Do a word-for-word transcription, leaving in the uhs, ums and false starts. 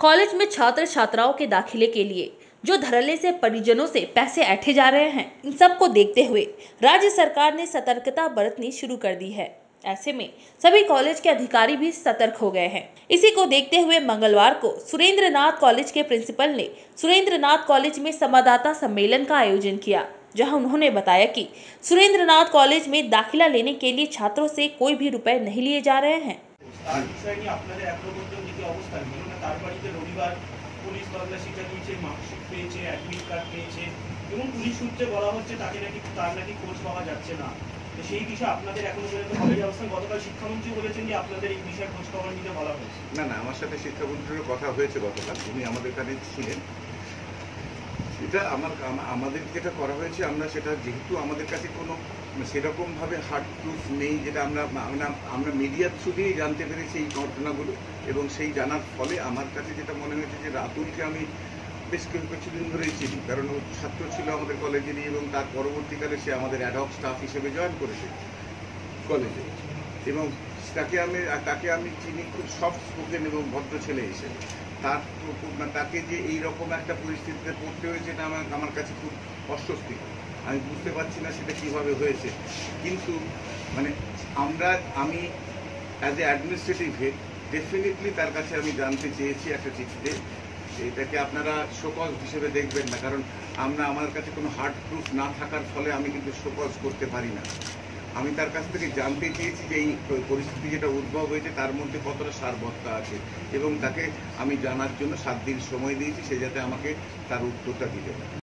College में छात्र छात्राओं के दाखिले के लिए जो धड़ल्ले से परिजनों से पैसे ऐंठे जा रहे हैं, इन सब को देखते हुए राज्य सरकार ने सतर्कता बरतनी शुरू कर दी है। ऐसे में सभी कॉलेज के अधिकारी भी सतर्क हो गए हैं। इसी को देखते हुए मंगलवार को सुरेंद्र नाथ कॉलेज के प्रिंसिपल ने सुरेंद्र नाथ कॉलेज में संवाददाता सम्मेलन का आयोजन किया, जहां उन्होंने बताया कि सुरेंद्र नाथ कॉलेज में दाखिला लेने के लिए छात्रों से कोई भी रुपए नहीं लिए जा रहे हैं। পুলিশ তল্লাশিটা নিয়েছে, মার্কশিট পেয়েছে, অ্যাডমিট কার্ড পেয়েছে এবং পুলিশ সূত্রে বলা হচ্ছে তাকে নাকি তার নাকি খোঁজ পাওয়া যাচ্ছে না। তো সেই বিষয়ে আপনাদের এখনো পর্যন্ত কলেজ অবস্থান, গতকাল শিক্ষামন্ত্রী বলেছেন যে আপনাদের এই বিষয়ে খোঁজ খবর নিতে বলা হয়েছে। না না আমার সাথে শিক্ষামন্ত্রীর কথা হয়েছে গতকাল, উনি আমাদের কাছে ছিলেন। সেটা আমার আমাদের যেটা করা হয়েছে, আমরা সেটা যেহেতু আমাদের কাছে কোনো সেরকমভাবে হার্ড প্রুফ নেই, যেটা আমরা আমরা আমরা মিডিয়ার থ্রু দিয়েই জানতে পেরেছি এই ঘটনাগুলো, এবং সেই জানার ফলে আমার কাছে যেটা মনে হয়েছে যে রাতুলকে আমি বেশ কিছুদিন ধরেই চিনি, কারণ ও ছাত্র ছিল আমাদের কলেজেরই, এবং তার পরবর্তীকালে সে আমাদের অ্যাডহক স্টাফ হিসেবে জয়েন করেছে কলেজে, এবং তাকে আমি তাকে আমি চিনি খুব সফট স্পোকেন এবং ভদ্র ছেলে হিসেবে। তার তাকে যে এইরকম একটা পরিস্থিতিতে পড়তে হয়েছে, এটা আমার আমার কাছে খুব অস্বস্তি। আমি বুঝতে পারছি না সেটা কীভাবে হয়েছে, কিন্তু মানে আমরা আমি as a administrative head definitely তার কাছে আমি জানতে চেয়েছি একটা চিঠিতে, এটাকে আপনারা শোকজ হিসেবে দেখবেন না, কারণ আমরা আমার কাছে কোনো হার্ড প্রুফ না থাকার ফলে আমি কিন্তু শোকজ করতে পারি না। আমি তার কাছ থেকে জানতে চেয়েছি যে এই পরিস্থিতি যেটা উদ্ভব হয়েছে তার মধ্যে কতটা সারবত্তা আছে, এবং তাকে আমি জানার জন্য সাত দিন সময় দিয়েছি, সে যাতে আমাকে তার উত্তরটা দিতে পারে।